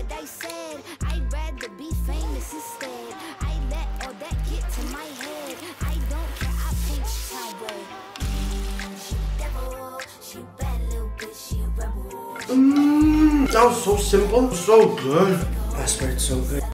what I said. I'd rather be famous instead. I let all that get to my head. I don't care, I paint town red. She devil, she bad little bitch, she a rebel. That was so simple, so good. I swear it's so good.